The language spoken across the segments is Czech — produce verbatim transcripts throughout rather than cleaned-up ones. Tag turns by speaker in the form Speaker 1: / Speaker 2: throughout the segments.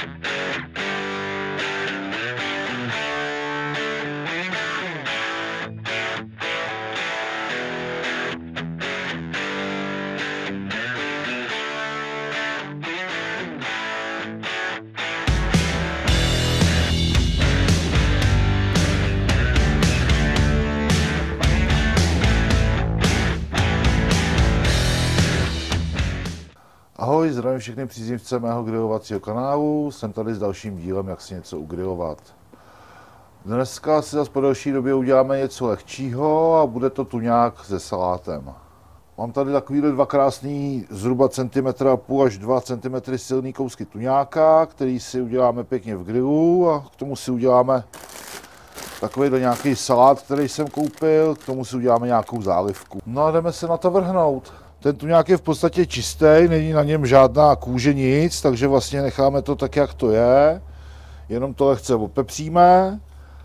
Speaker 1: Ahoj, zdravím všechny příznivce mého grilovacího kanálu, jsem tady s dalším dílem, jak si něco ugrilovat. Dneska si zase po delší době uděláme něco lehčího a bude to tuňák se salátem. Mám tady takovýhle dva krásný, zhruba centimetr a půl až dva centimetry silný kousky tuňáka, který si uděláme pěkně v grilu a k tomu si uděláme takovýhle nějaký salát, který jsem koupil, k tomu si uděláme nějakou zálivku. No a jdeme se na to vrhnout. Ten tuňák je v podstatě čistý, není na něm žádná kůže, nic, takže vlastně necháme to tak, jak to je. Jenom to lehce opepříme.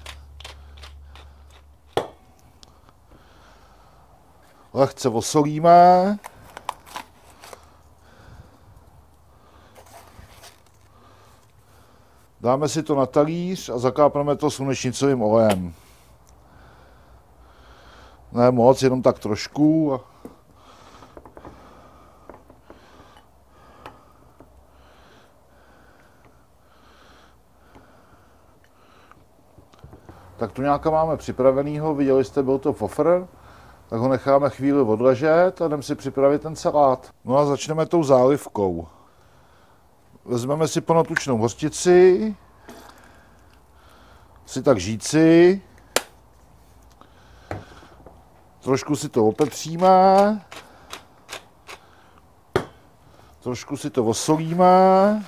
Speaker 1: Lehce osolíme. Dáme si to na talíř a zakápneme to slunečnicovým olejem. Ne moc, jenom tak trošku. Tak tuňáka máme připravenýho, viděli jste, byl to fofr, tak ho necháme chvíli odležet a jdeme si připravit ten salát. No a začneme tou zálivkou. Vezmeme si plnotučnou hořčici, si tak žíci, trošku si to opepříme, trošku si to osolíme,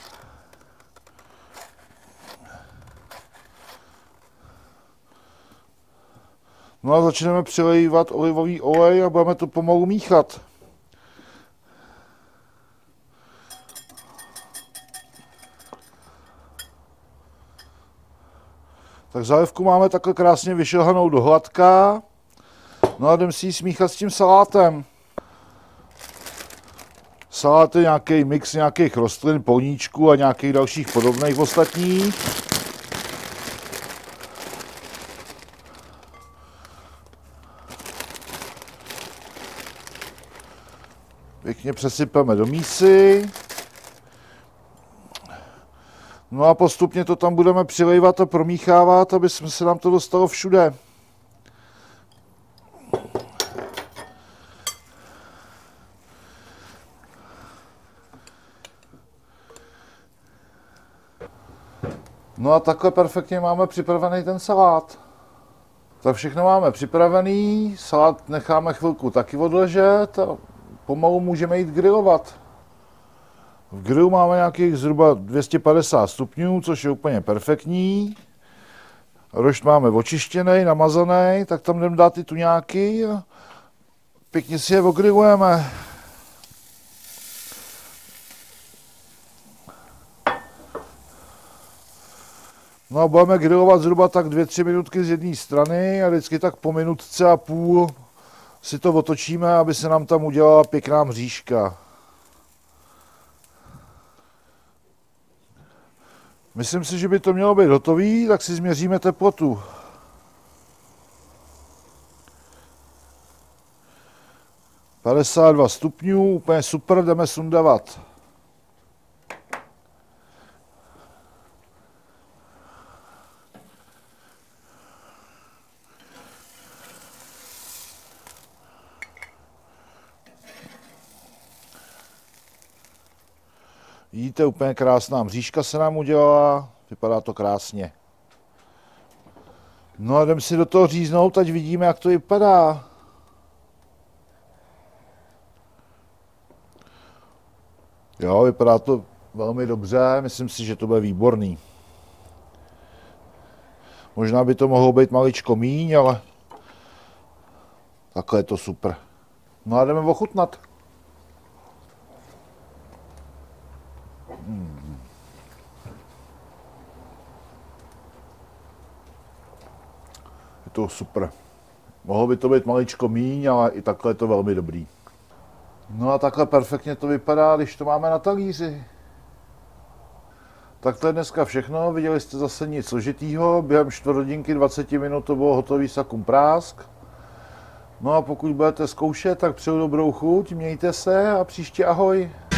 Speaker 1: no a začneme přilévat olivový olej a budeme to pomalu míchat. Tak zálivku máme takhle krásně vyšilhanou do hladka. No a jdeme si ji smíchat s tím salátem. Salát je nějaký mix nějakých rostlin, polníčků a nějakých dalších podobných ostatních. Pěkně přesypeme do mísy. No a postupně to tam budeme přilejvat a promíchávat, aby se nám to dostalo všude. No a takhle perfektně máme připravený ten salát. Tak všechno máme připravený, salát necháme chvilku taky odležet a pomalu můžeme jít grilovat. V grilu máme nějakých zhruba dvě stě padesát stupňů, což je úplně perfektní. Rošt máme očištěný, namazaný, tak tam jdeme dát ty tuňáky a pěkně si je ogrilujeme. No a budeme grilovat zhruba tak dvě tři minutky z jedné strany a vždycky tak po minutce a půl si to otočíme, aby se nám tam udělala pěkná mřížka. Myslím si, že by to mělo být hotový, tak si změříme teplotu. padesát dva stupňů, úplně super, jdeme sundavat. Vidíte, úplně krásná mřížka se nám udělala, vypadá to krásně. No a jdeme si do toho říznout, ať vidíme, jak to vypadá. Jo, vypadá to velmi dobře, myslím si, že to bude výborný. Možná by to mohlo být maličko míň, ale takhle je to super. No a jdeme ochutnat. Hmm. Je to super. Mohlo by to být maličko míň, ale i takhle je to velmi dobrý. No a takhle perfektně to vypadá, když to máme na talíři. Tak to je dneska všechno, viděli jste zase nic složitýho, během čtvrt hodinky, dvacet minut to bylo hotový sakum prásk. No a pokud budete zkoušet, tak přeju dobrou chuť, mějte se a příště ahoj.